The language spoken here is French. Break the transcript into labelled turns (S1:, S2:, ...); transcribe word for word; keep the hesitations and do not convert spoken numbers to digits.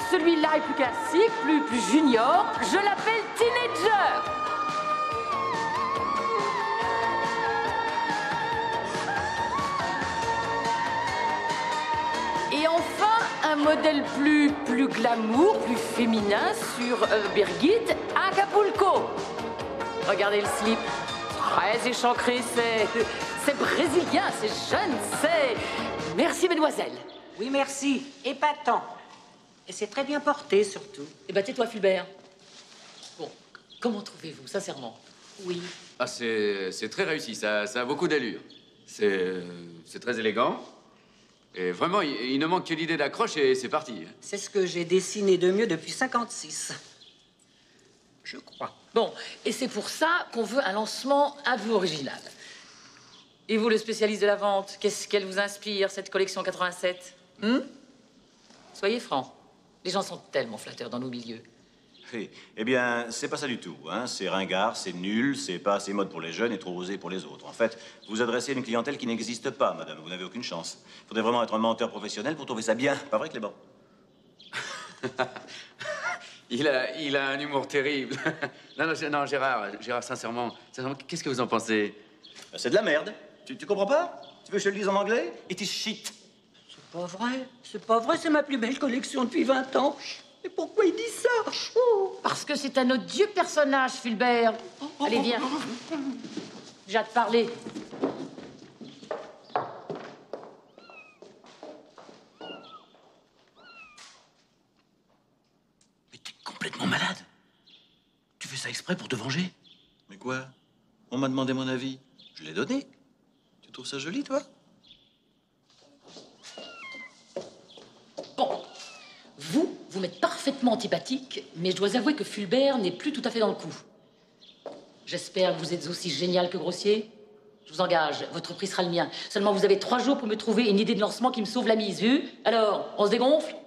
S1: celui-là est plus classique, plus, plus junior. Je l'appelle Teenager. Et enfin, un modèle plus, plus glamour, plus féminin sur euh, Birgit Acapulco. Regardez le slip. Très échancré, c'est... C'est brésilien, c'est jeune, c'est... Merci, mesdemoiselles.
S2: Oui, merci. Épatant. Et c'est très bien porté, surtout.
S1: Eh ben, tais-toi, Fulbert. Bon, comment trouvez-vous, sincèrement?
S2: Oui.
S3: Ah, c'est c'est très réussi, ça, ça a beaucoup d'allure. C'est c'est très élégant. Et vraiment, il, il ne manque que l'idée d'accroche et c'est parti.
S2: C'est ce que j'ai dessiné de mieux depuis cinquante-six. Je crois.
S1: Bon, et c'est pour ça qu'on veut un lancement un peu original. Et vous, le spécialiste de la vente, qu'est-ce qu'elle vous inspire, cette collection quatre-vingt-sept? Hum? Soyez franc. Les gens sont tellement flatteurs dans nos milieux.
S4: Oui. Eh bien, c'est pas ça du tout. Hein. C'est ringard, c'est nul, c'est pas assez mode pour les jeunes et trop osé pour les autres. En fait, vous adressez à une clientèle qui n'existe pas, madame. Vous n'avez aucune chance. Il faudrait vraiment être un menteur professionnel pour trouver ça bien. Pas vrai, Clément?
S3: il, a, il a un humour terrible. non, non, non, Gérard, Gérard, sincèrement, sincèrement qu'est-ce que vous en pensez?
S4: C'est de la merde. Tu, tu comprends pas? Tu veux que je te le dise en anglais? It is shit.
S2: C'est pas vrai. C'est pas vrai, c'est ma plus belle collection depuis vingt ans. Et pourquoi il dit ça? Oh.
S1: Parce que c'est un odieux personnage, Fulbert. Allez, viens. J'ai hâte de parler.
S4: Mais t'es complètement malade. Tu fais ça exprès pour te venger? Mais quoi? On m'a demandé mon avis. Je l'ai donné. Tu trouves ça joli, toi?
S1: Bon. Vous, vous m'êtes parfaitement antipathique, mais je dois avouer que Fulbert n'est plus tout à fait dans le coup. J'espère que vous êtes aussi génial que grossier. Je vous engage, votre prix sera le mien. Seulement, vous avez trois jours pour me trouver une idée de lancement qui me sauve la mise, vu? Alors, on se dégonfle?